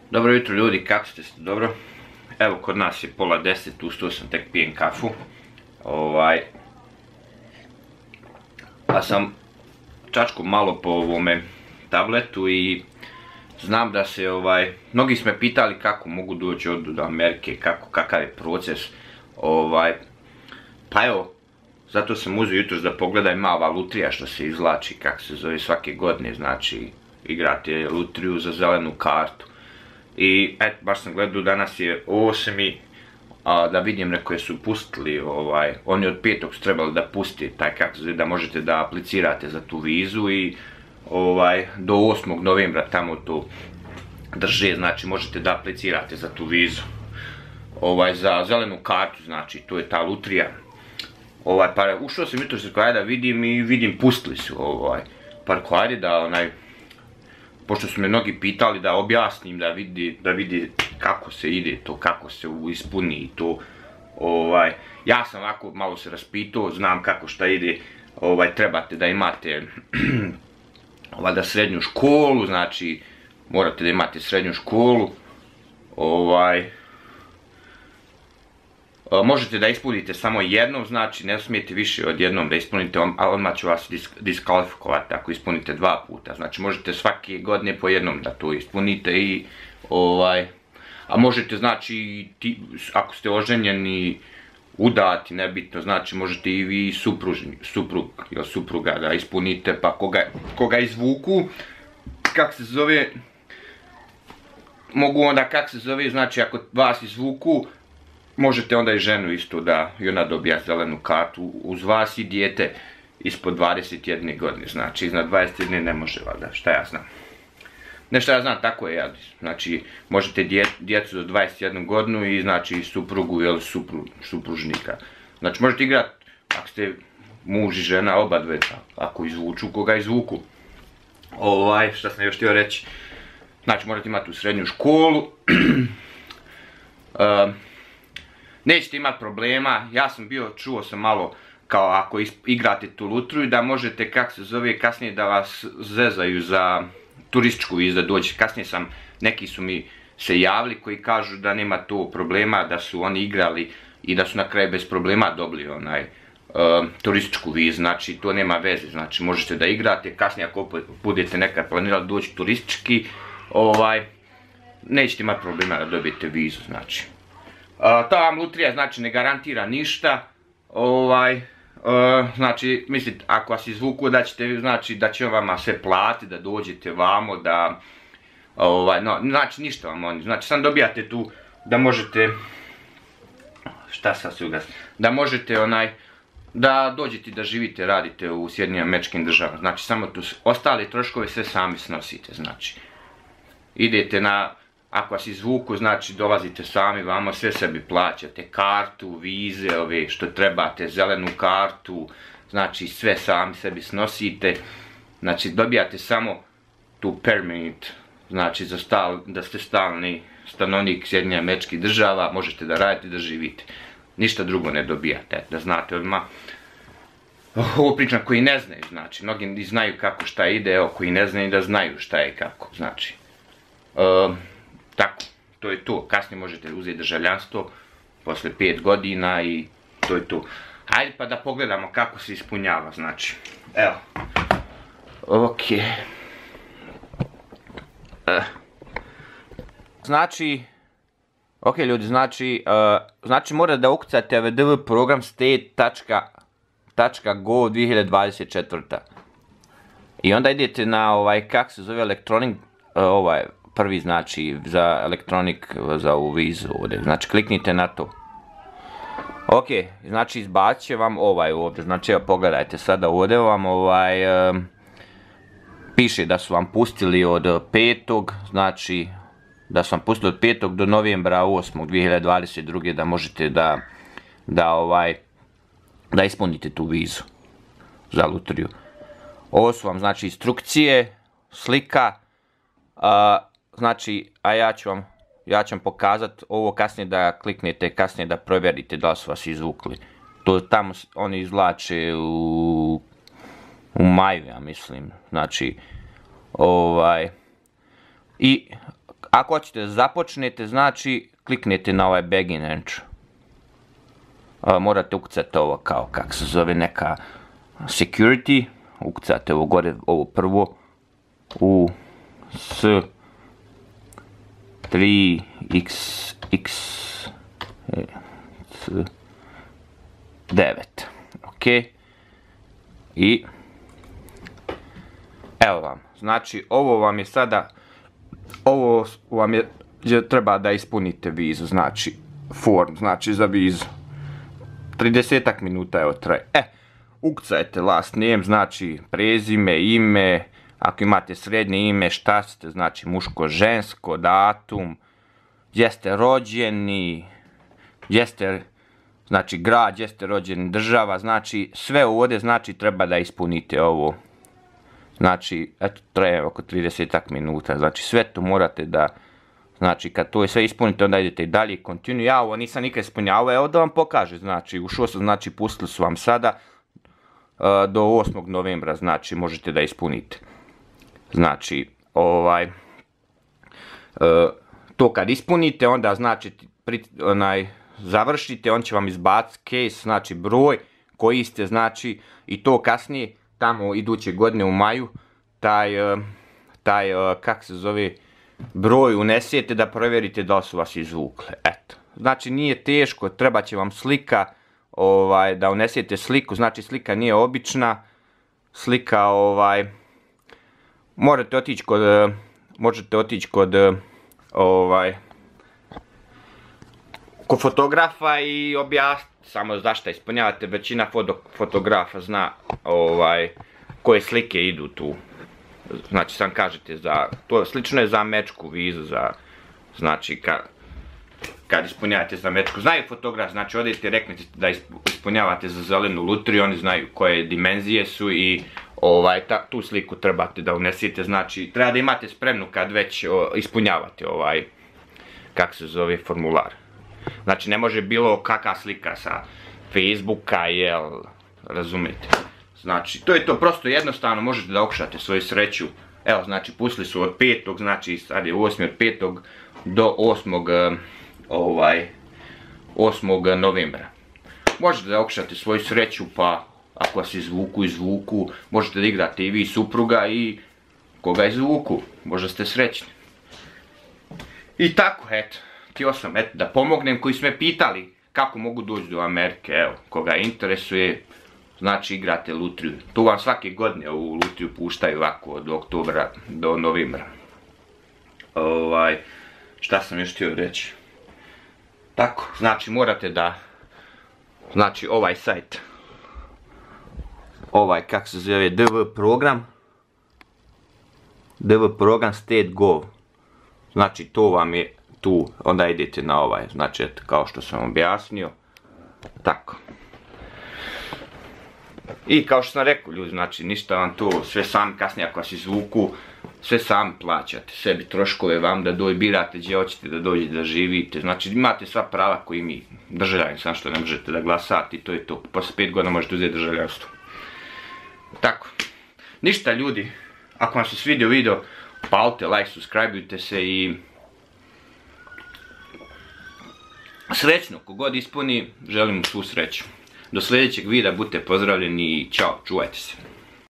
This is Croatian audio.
Dobro jutro ljudi, kako ste? Dobro? Evo, kod nas je pola 10, ustao sam, tek pijem kafu. Pa sam čačko malo po ovome tabletu i znam da se mnogi su me pitali kako mogu doći do Amerike, kakav je proces. Pa evo, zato sam uzeo jutros da pogledam mala lutrija što se izvlači, kako se zove svake godine, znači igrate lutriju za zelenu kartu. I eto, baš sam gledao, danas je 8. Da vidim, rekao su pustili, oni od 5. su trebali da pusti taj kako se zove, da možete da aplicirate za tu vizu i do 8. novembra tamo to drže, znači možete da aplicirate za tu vizu. Za zelenu kartu, znači to je ta lutrija. Pa ušao sam jutros da vidim i vidim pustili su, pa rekao ajde da pošto su me mnogi pitali da objasnim, da vidi kako se ide to, kako se ispuni to. Ja sam ovako malo se raspitao, znam kako šta ide, trebate da imate da srednju školu, znači morate da imate srednju školu. Možete da ispunite samo jednom, znači ne smijete više od jednom da ispunite, a odmah ću vas diskvalifikovati ako ispunite 2 puta. Znači možete svake godine po jednom da to ispunite i a možete, znači ako ste oženjeni, udati, nebitno, znači možete i vi suprug ili supruga da ispunite, pa koga izvuku, kak se zove, mogu onda kak se zove, znači ako vas izvuku, možete onda i ženu isto da i ona dobija zelenu kartu uz vas i dijete ispod 21 godine, znači iznad 21 ne može valjda, šta ja znam. Ne šta ja znam, tako je, znači možete djecu do 21 godinu i znači suprugu ili supružnika. Znači možete igrati, ako ste muž i žena, oba dve, ako izvuču, koga izvuku. Šta sam još htio reći, znači morate imati tu srednju školu. Nećete imati problema, ja sam čuo sam malo kao ako igrate tu lutriju da možete, kak se zove, kasnije da vas zezaju za turističku vizu da dođe. Kasnije neki su mi se javili koji kažu da nema to problema, da su oni igrali i da su na kraju bez problema dobili turističku vizu, znači to nema veze, znači možete da igrate, kasnije ako budete nekad planirali doći turistički, nećete imati problema da dobijete vizu, znači. Ta vam lutrija znači ne garantira ništa, znači mislite ako vas izvuku da ćete, znači da će vama sve platiti, da dođete vamo, da, znači ništa vam oni, znači sam dobijate tu da možete, šta sad se ugasni, da možete da dođete da živite, radite u Sjedinjenim Američkim Državama, znači samo tu ostale troškove sve sami snosite, znači idete ako vas izvuku, znači dolazite sami vamo, sve sebi plaćate, kartu, vize, ove što trebate, zelenu kartu, znači sve sami sebi snosite, znači dobijate samo tu permanent, znači da ste stalni stanovnik Sjedinjenih Američkih Država, možete da radite, da živite, ništa drugo ne dobijate, da znate odmah. Ovo pričam koji ne znaju, znači, mnogi znaju kako šta ide, evo koji ne znaju da znaju šta je kako, znači. Tako, to je to, kasnije možete uzeti državljanstvo posle 5 godina i to je to. Hajde pa da pogledamo kako se ispunjava, znači, evo, okej. Znači, okej ljudi, znači morate da ukucate vdv program state.go 2024. I onda idete na kak se zove elektronik, prvi znači za elektronik, za ovu vizu ovdje, znači kliknite na to. Ok, znači izbacit će vam ovdje, znači evo pogledajte sada ovdje vam piše da su vam pustili od 5. znači da su vam pustili od 5. do novembra 8. 2022. da možete da ispunite tu vizu za lutriju. Ovo su vam znači instrukcije, slika, znači, a ja ću vam pokazati ovo kasnije da kliknete, kasnije da provjerite da li su vas izvukli. To tamo oni izvlače u maju, ja mislim, znači, i ako hoćete da započnete, znači kliknete na ovaj begin entry. Morate ukucati ovo kao kako se zove neka security, ukucate ovo gore, ovo prvo, u s 3xx 9, ok, i evo vam, znači ovo vam je sada, ovo vam je, treba da ispunite vizu, znači form, znači za vizu, 30 minuta evo traje. Ukucajte last name, znači prezime, ime, ako imate srednje ime, šta ste, znači muško, žensko, datum, gdje ste rođeni, gdje ste, znači grad, gdje ste rođeni, država, znači sve ovdje, znači treba da ispunite ovo. Znači, eto, traje oko 30 minuta, znači sve to morate da, znači kad to sve ispunite, onda idete i dalje, continue. Ja ovo nisam nikad ispunjavao, evo da vam pokaže, znači ušao sam, znači pustili su vam sada do 8. novembra, znači možete da ispunite. Znači, to kad ispunite, onda znači završite, on će vam izbaciti case, znači broj koji ste, znači, i to kasnije, tamo iduće godine u maju, taj kak se zove, broj unesete da provjerite da su vas izvukle, eto. Znači nije teško, treba će vam slika, da unesete sliku, znači slika nije obična, slika, možete otići kod fotografa i objasniti samo zašto ispunjavate, većina fotografa zna koje slike idu tu. Znači sam kažete to slično je za američku vizu, znači kad ispunjavate za američku, znaju fotograf, znači odete i reknete da ispunjavate za zelenu lutriju, oni znaju koje dimenzije su i tu sliku trebate da unesete, znači treba da imate spremnu kad već ispunjavate kak se zove formular. Znači ne može bilo kakva slika sa Facebooka, jel, razumijete? Znači to je to, prosto jednostavno možete da okušate svoju sreću. Evo, znači pustili su od 5. znači sad je 8. od 5. do 8. novembra. Možete da okušate svoju sreću, pa ako vas izvuku, možete da igrate i vi supruga i koga izvuku, možda ste srećni. I tako, eto, htio sam da pomognem koji su me pitali kako mogu doći do Amerike, evo, koga interesuje, znači igrate lutriju. Tu vam svake godine ovu lutriju puštaju ovako od oktobra do novembra. Šta sam još htio reći? Tako, znači morate da, znači ovaj sajt, kak se zove, DV program state.gov, znači to vam je tu, onda idete na znači kao što sam objasnio, tako. I kao što sam rekao ljudi, znači ništa vam to, sve sami kasnije ako vas izvuku, sve sami plaćate, sebi troškove vam da birate gdje hoćete da dođete da živite, znači imate sva prava koji mi državljani, samo što ne možete da glasate i to je to, posle 5 godina možete uzeti državljanstvo. Tako, ništa ljudi, ako vam se svidio video, palite like, subscribeujte se i srećno, kogod ispuni, želim mu svu sreću. Do sljedećeg videa budite pozdravljeni i čao, čuvajte se.